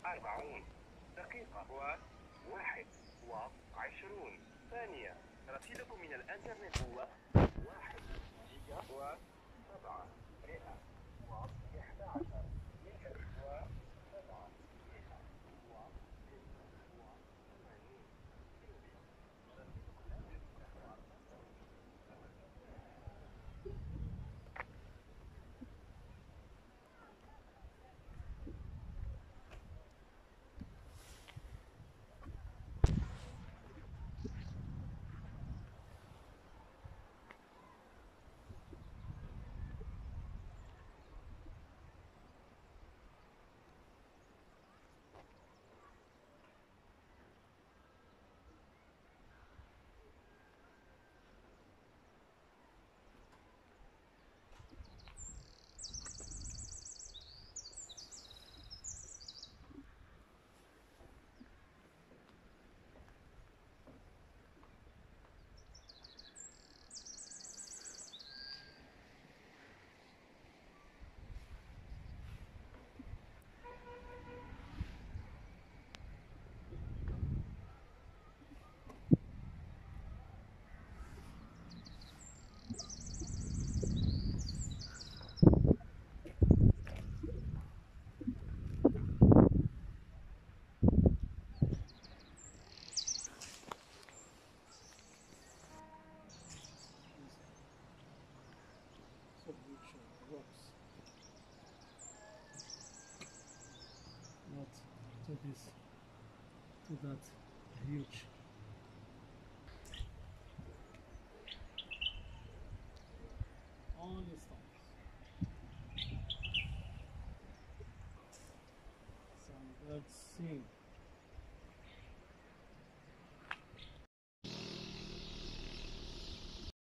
40 دقيقة و21 ثانية. رصيدكم من الإنترنت هو 1 جيجا و711 متر Rocks. Not to that huge. Only stones. Some birds sing.